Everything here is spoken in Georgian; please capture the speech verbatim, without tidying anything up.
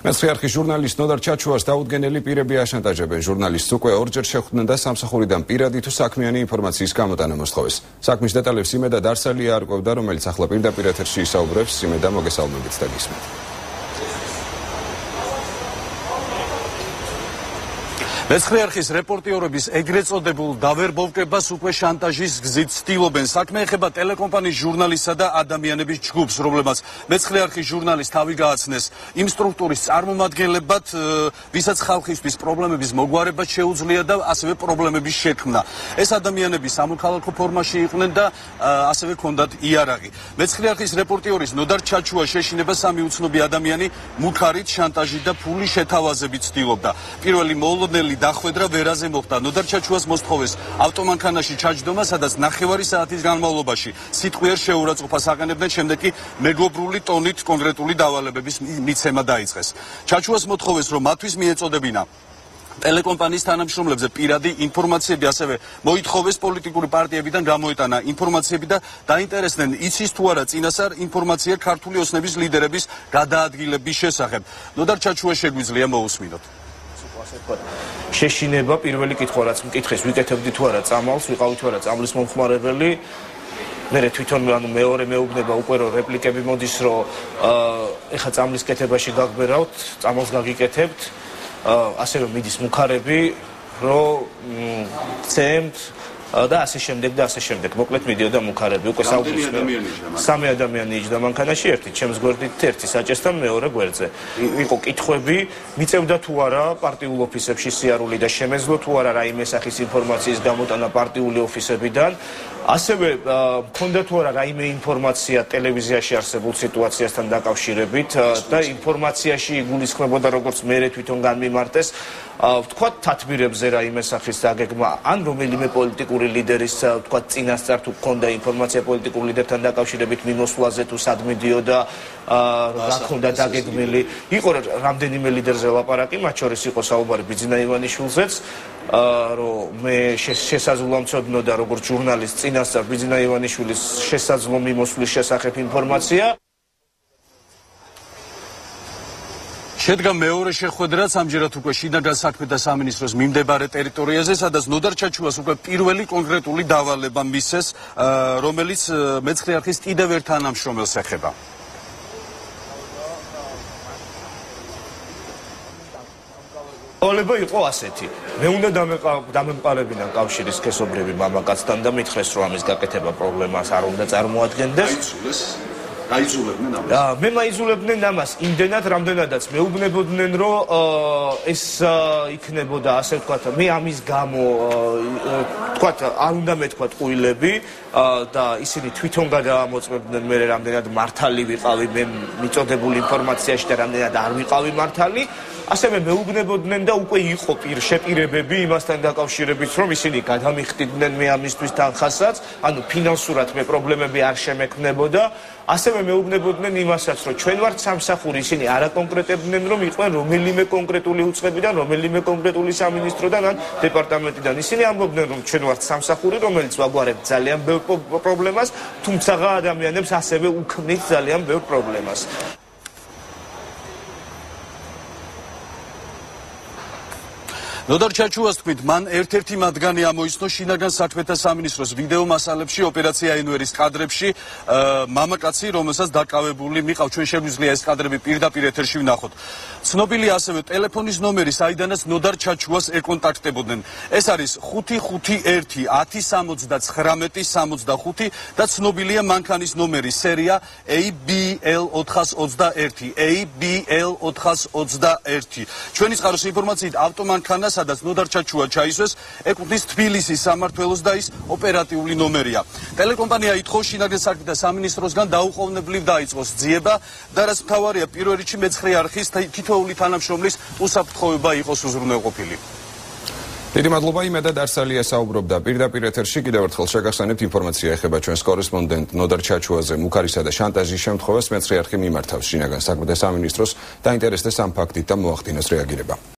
მეცხრე ჟურნალისტ ნოდარ ჩაჩუას დაუდგენელი პირები აშანტაჟებენ. ჟურნალისტს უკვე ორჯერ შეხვდნენ და სამსახურიდან პირადი თუ საქმიანი ინფორმაციის გამოტანა მოსთხოვეს. საქმის დეტალებს იმედა დარსალია არკვევდა, რომელიც ახლა პირდაპირ ეთერში ისაუბრებს. იმედა, მოგესალმებით და გისმენთ. მეცხრე არხის რეპორტიორების ეგრეთ წოდებულ დავერბოვკებას უკვე შანტაჟის გზით ცდილობენ. საქმე ეხება ტელეკომპანიის ჟურნალისტსა და ადამიანების ჯგუფს, რომლებმაც მეცხრე არხის ჟურნალისტს თავი გააცნეს იმ სტრუქტურის წარმომადგენლებად, ვისაც ხალხისთვის პრობლემების მოგვარება შეუძლია და ასევე პრობლემების შექმნა. ეს ადამიანები სამოქალაქო ფორმაში იყვნენ და ასევე ჰქონდათ იარაღი. მეცხრე არხის რეპორტიორის ნოდარ ჩაჩუა შეშინება სამი უცნობი ადამიანი მუქარით, შანტაჟით და ფულის შეთავაზებით ცდილობდა. პირველი მოულოდნელი დახვედრა ვერაზე მოხდა. ნოდარ ჩაჩუას მოსთხოვეს ავტომანქანაში ჩაჯდომა, სადაც ნახევარი საათის განმავლობაში სიტყვიერ შეურაცხყოფას აყენებდნენ, შემდეგ კი მეგობრული ტონით კონკრეტული დავალებების მიცემა დაიწყეს. ჩაჩუას მოთხოვეს, რომ მათთვის მიეწოდებინა ტელეკომპანიის თანამშრომლებზე პირადი ინფორმაციები, ასევე მოითხოვეს პოლიტიკური პარტიებიდან გამოეტანა ინფორმაციები და დაინტერესდნენ იცის თუ არა წინასწარ ინფორმაცია ქართული ოცნების ლიდერების გადაადგილების შესახებ. ნოდარ ჩაჩუას შეგვიძლია მოусმინოთ. შეშინება პირველი კითხვა რაც მკითხეს, ვიკეთებდი თუ არა წამალს, ვიყავი თუ არა წამლის მომხმარებელი. მერე თვითონ ანუ მეორე მეუბნება უკვე რომ რეპლიკები მოდის, რომ ეხა წამლის კეთებაში გაგბერავთ, წამალს გაგიკეთებთ, ასევე მიდის მუქარები, რომ ცემთ და ასე შემდეგ და ასე შემდეგ. მოკლედ მიდიოდა მუქარები. უკვე საუბრობს სამი ადამიანი იჯდა მანქანაში, ერთი ჩემს გვერდით, ერთი საჭესთან, მეორე გვერდზე. იყო კითხვები, მიწევდა თუ არა პარტიულ ოფისებში სიარული და შემეძლო თუ არა რაიმე სახის ინფორმაციის გამოტანა პარტიული ოფისებიდან. ასევე მქონდა თუ არა რაიმე ინფორმაცია ტელევიზიაში არსებულ სიტუაციასთან დაკავშირებით და ინფორმაციაში იგულისხმებოდა, როგორც მერე თვითონ განმიმარტეს, ვთქვათ თათბირებზე რაიმე სახის დაგეგმა, ან რომელიმე პოლიტიკური ლიდერის ვთქვათ წინასწარ თუ ჰქონდა ინფორმაცია პოლიტიკურ ლიდერთან დაკავშირებით მიმოსვლაზე თუ სად მიდიოდა, რა ჰქონდა დაგეგმილი. იყო რამდენიმე ლიდერზე ლაპარაკი, მათ შორის იყო საუბარი ბიძინა ივანიშვილზეც, რომ მე შესაძლოა მცოდნოდა როგორც ჟურნალისტ წინასწარ ბიძინა ივანიშვილის შესაძლო მიმოსვლის შესახებ ინფორმაცია. შედგა მეორე შეხვედრაც ამჯერად უკვე შინაგან საქმეთა სამინისტროს მიმდებარე ტერიტორიაზე, სადაც ნოდარ ჩაჩუას უკვე პირველი კონკრეტული დავალება მისცეს, რომელიც მეცხრე არხის კიდევ ერთ თანამშრომელს ეხება. დავალება იყო ასეთი. მე უნდა დამემყარებინა კავშირის სქესობრივი მამაკაცთან და მითხრეს, რომ ამის გაკეთება პრობლემას არ უნდა წარმოადგენდეს. დაიძულებდნენ ამას. მე მაიძულებდნენ ამას იმდენად, რამდენადაც მეუბნებოდნენ, რომ ეს იქნებოდა, ასე ვთქვათ, მე ამის გამო ვთქვათ, არ უნდა მეთქვათ ყვილები და ისინი თვითონ გადაამოწმებდნენ მე რამდენად მართალი ვიყავი მე მიწოდებული ინფორმაციაში და რამდენად არ ვიყავი მართალი. ასევე მეუბნებოდნენ და უკვე იყო შეპირებები იმასთან დაკავშირებით, რომ ისინი გადამიხდიდნენ მე ამისთვის თანხასაც, ანუ ფინანსურად მე პრობლემები არ შემექმნებოდა. ასევე მეუბნებოდნენ იმასაც, რომ ჩვენ ვართ სამსახური, ისინი არაკონკრეტებდნენ, რომ იყვნენ რომელიმე კონკრეტული უწყებიდან, რომელიმე კონკრეტული სამინისტროდან ან დეპარტამენტიდან. ისინი ამბობდნენ, რომ ჩვენ ვართ სამსახური, რომელიც ვაგვარებთ ძალიან ბევრ პრობლემას, თუმცა ადამიანებს ასევე უქმნით ძალიან ბევრ პრობლემას. ნოდარ ჩაჩუას თქმით, მან ერთ-ერთი მათგანი ამოიცნო შინაგან საქმეთა სამინისტროს ვიდეო მასალებში, ოპერაცია ინვერის კადრებში, მამაკაცი, რომელსაც დაკავებული მიყავ. ჩვენ შეგვიძლია ეს კადრები პირდაპირ ეთერში ვნახოთ. ცნობილი ასევე ტელეფონის ნომერი, საიდანაც ნოდარ ჩაჩუას ეკონტაქტებოდნენ. ეს არის ხუთი ხუთი ერთი ათი სამოცდაცხრამეტი სამოცდახუთი და ცნობილია მანქანის ნომერი, სერია A B L ოთხას ოცდაერთი, A B L ოთხას ოცდაერთი. ჩვენი წყაროს ინფორმაციით ავტომანქანა, სადაც ნოდარ ჩაჩუა ჩაისვეს, ეკუთვნის თბილისის სამმართველოს და ის ოპერატიული ნომერია. ტელეკომპანია ითხოვს შინაგან საქმეთა სამინისტროსგან დაუყოვნებლივ დაიწყოს ძიება და რაც მთავარია, პირველ რიგში მეცხრე არხის თითოეული თანამშრომლის უსაფრთხოება იყოს უზრუნველყოფილი. დიდი მადლობა. იმედა დარსალია საუბრობდა პირდაპირ ეთერში. კიდევ ერთხელ შეგახსენებთ, ინფორმაცია ეხება ჩვენს კორესპონდენტ ნოდარ ჩაჩუაზე მუქარისა და შანტაჟის შემთხვევას. მეცხრე არხი მიმართავს შინაგან საქმეთა სამინისტროს, დაინტერესდეს ამ ფაქტით და მოახდინოს რეაგირება.